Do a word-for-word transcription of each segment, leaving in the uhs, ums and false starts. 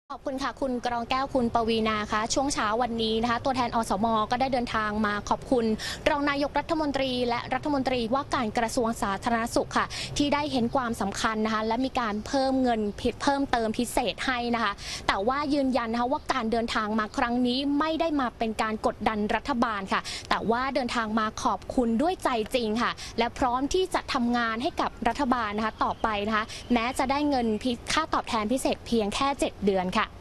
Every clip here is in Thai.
ขอบคุณค่ะคุณกรองแก้วคุณปวีณาคะช่วงเช้าวันนี้นะคะตัวแทนอสม.ก็ได้เดินทางมาขอบคุณรองนายกรัฐมนตรีและรัฐมนตรีว่าการกระทรวงสาธารณสุขค่ะที่ได้เห็นความสำคัญนะคะและมีการเพิ่มเงินเพิ่มเติมพิเศษให้นะคะแต่ว่ายืนยันนะคะว่าการเดินทางมาครั้งนี้ไม่ได้มาเป็นการกดดันรัฐบาลค่ะแต่ว่าเดินทางมาขอบคุณด้วยใจจริงค่ะและพร้อมที่จะทำงานให้กับรัฐบาลนะคะต่อไปนะคะแม้จะได้เงินค่าตอบแทนพิเศษเพียงแค่เจ็ดเดือนค่ะ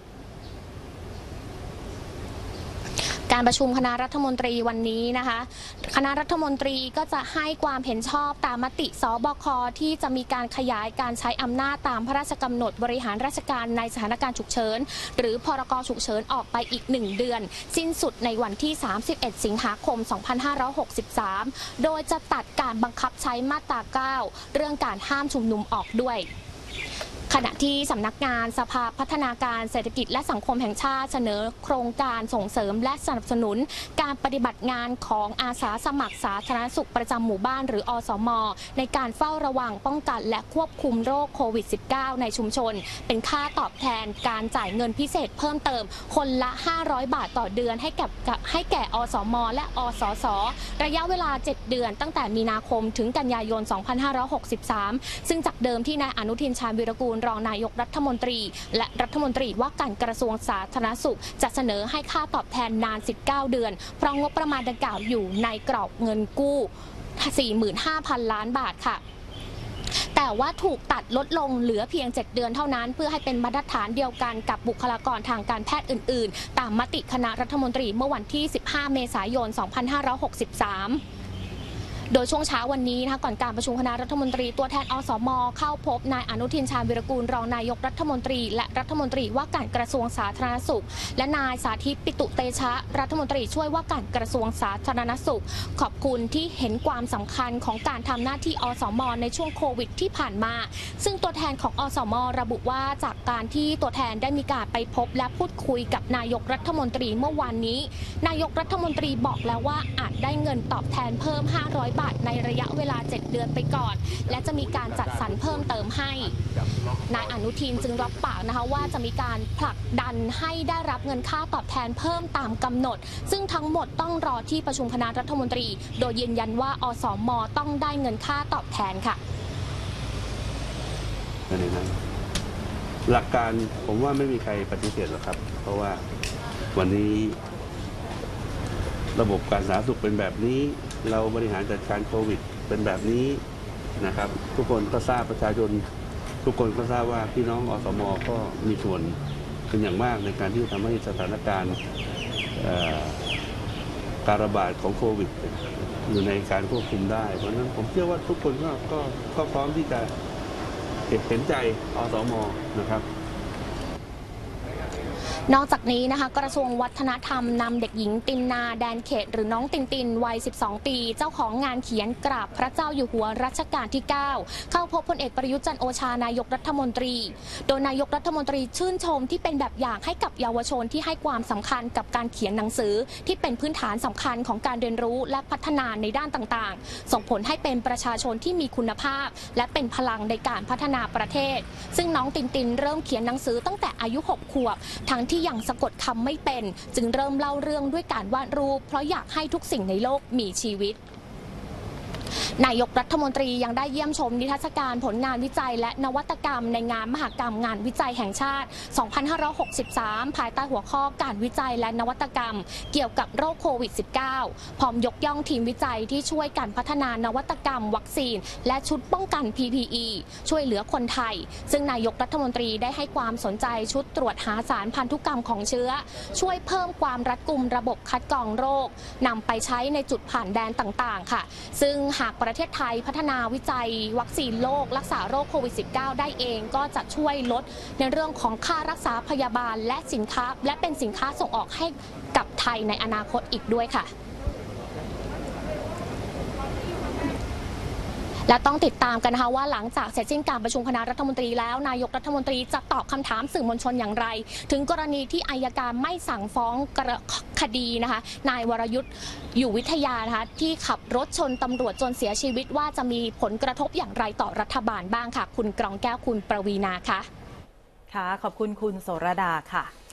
การประชุมคณะรัฐมนตรีวันนี้นะคะคณะรัฐมนตรีก็จะให้ความเห็นชอบตามมติสบคที่จะมีการขยายการใช้อำนาจตามพระราชกำหนดบริหารราชการในสถานการณ์ฉุกเฉินหรือพรกฉุกเฉินออกไปอีกหนึ่งเดือนสิ้นสุดในวันที่สามสิบเอ็ดสิงหาคมสองพันห้าร้อยหกสิบสามโดยจะตัดการบังคับใช้มาตราเก้าเรื่องการห้ามชุมนุมออกด้วยขณะที่สำนักงานสภาพัฒนาการเศรษฐกิจและสังคมแห่งชาติเสนอโครงการส่งเสริมและสนับสนุนการปฏิบัติงานของอาสาสมัครสาธารณสุขประจำหมู่บ้านหรืออสม.ในการเฝ้าระวังป้องกันและควบคุมโรคโควิด สิบเก้า ในชุมชนเป็นค่าตอบแทนการจ่ายเงินพิเศษเพิ่มเติมคนละห้าร้อยบาทต่อเดือนให้กับให้แก่อสม.และอสส.ระยะเวลาเจ็ดเดือนตั้งแต่มีนาคมถึงกันยายนสองพันห้าร้อยหกสิบสามซึ่งจากเดิมที่นายอนุทินชาญวีรกูลรองนายกรัฐมนตรีและรัฐมนตรีว่าการกระทรวงสาธารณสุขจะเสนอให้ค่าตอบแทนนานสิบเก้าเดือนเพราะงบประมาณดังกล่าวอยู่ในกรอบเงินกู้ สี่หมื่นห้าพัน ล้านบาทค่ะแต่ว่าถูกตัดลดลงเหลือเพียงเจ็ดเดือนเท่านั้นเพื่อให้เป็นมาตรฐานเดียวกันกับบุคลากรทางการแพทย์อื่นๆตามมติคณะรัฐมนตรีเมื่อวันที่สิบห้าเมษายนสองพันห้าร้อยหกสิบสามโดยช่วงเช้าวันนี้นะคะก่อนการประชุมคณะรัฐมนตรีตัวแทนอสม.เข้าพบนายอนุทินชาญวีรกูลรองนายกรัฐมนตรีและรัฐมนตรีว่าการกระทรวงสาธารณสุขและนายสาธิตปิตุเตชะรัฐมนตรีช่วยว่าการกระทรวงสาธารณสุขขอบคุณที่เห็นความสำคัญของการทำหน้าที่อสม.ในช่วงโควิดที่ผ่านมาซึ่งตัวแทนของอสม.ระบุว่าจากการที่ตัวแทนได้มีการไปพบและพูดคุยกับนายกรัฐมนตรีเมื่อวานนี้นายกรัฐมนตรีบอกแล้วว่าอาจได้เงินตอบแทนเพิ่มห้าร้อยบาทในระยะเวลาเจ็ดเดือนไปก่อนและจะมีการจัดสรรเพิ่มเติมให้นายอนุทินจึงรับปากนะคะว่าจะมีการผลักดันให้ได้รับเงินค่าตอบแทนเพิ่มตามกำหนดซึ่งทั้งหมดต้องรอที่ประชุมคณะรัฐมนตรีโดยยืนยันว่าอสม.ต้องได้เงินค่าตอบแทนค่ะหลักการผมว่าไม่มีใครปฏิเสธหรอกครับเพราะว่าวันนี้ระบบการสาธารณสุขเป็นแบบนี้เราบริหารจัดการโควิดเป็นแบบนี้นะครับทุกคนก็ทราบประชาชนทุกคนก็ทราบว่าพี่น้องอสม.ก็มีส่วนเป็นอย่างมากในการที่ทำให้สถานการณ์การระบาดของโควิดอยู่ในการควบคุมได้เพราะฉะนั้นผมเชื่อว่าทุกคนก็ก็ก็พร้อมที่จะเห็นใจอสม.นะครับนอกจากนี้นะคะกระทรวงวัฒนธรรมนำเด็กหญิงตินนาแดนเขตหรือน้องตินตินวัยสิบสองปีเจ้าของงานเขียนกราบพระเจ้าอยู่หัวรัชกาลที่เก้าเข้าพบพลเอกประยุทธ์จันทร์โอชานายกรัฐมนตรีโดยนายกรัฐมนตรีชื่นชมที่เป็นแบบอย่างให้กับเยาวชนที่ให้ความสำคัญกับการเขียนหนังสือที่เป็นพื้นฐานสำคัญของการเรียนรู้และพัฒนาในด้านต่างๆส่งผลให้เป็นประชาชนที่มีคุณภาพและเป็นพลังในการพัฒนาประเทศซึ่งน้องตินตินเริ่มเขียนหนังสือตั้งแต่อายุหกขวบทั้งที่ยังสะกดคำไม่เป็นจึงเริ่มเล่าเรื่องด้วยการวาดรูปเพราะอยากให้ทุกสิ่งในโลกมีชีวิตนายกรัฐมนตรียังได้เยี่ยมชมนิทรรศการผลงานวิจัยและนวัตกรรมในงานมหกรรมงานวิจัยแห่งชาติสองพันห้าร้อยหกสิบสามภายใต้หัวข้อการวิจัยและนวัตกรรมเกี่ยวกับโรคโควิด สิบเก้า พร้อมยกย่องทีมวิจัยที่ช่วยการพัฒนานวัตกรรมวัคซีนและชุดป้องกัน พี พี อี ช่วยเหลือคนไทยซึ่งนายกรัฐมนตรีได้ให้ความสนใจชุดตรวจหาสารพันธุกรรมของเชื้อช่วยเพิ่มความรัดกุมระบบคัดกรองโรคนำไปใช้ในจุดผ่านแดนต่างๆค่ะซึ่งหากประเทศไทยพัฒนาวิจัยวัคซีนโรครักษาโรคโควิด สิบเก้า ได้เองก็จะช่วยลดในเรื่องของค่ารักษาพยาบาลและสินค้าและเป็นสินค้าส่งออกให้กับไทยในอนาคตอีกด้วยค่ะและต้องติดตามกันนะคะว่าหลังจากเสร็จสิ้นการประชุมคณะรัฐมนตรีแล้วนายกรัฐมนตรีจะตอบคำถามสื่อมวลชนอย่างไรถึงกรณีที่อัยการไม่สั่งฟ้องคดีนะคะนายวรยุทธ์อยู่วิทยานะคะที่ขับรถชนตำรวจจนเสียชีวิตว่าจะมีผลกระทบอย่างไรต่อรัฐบาลบ้างค่ะคุณกรองแก้วคุณประวีณาคะค่ะขอบคุณคุณโสรดาค่ะ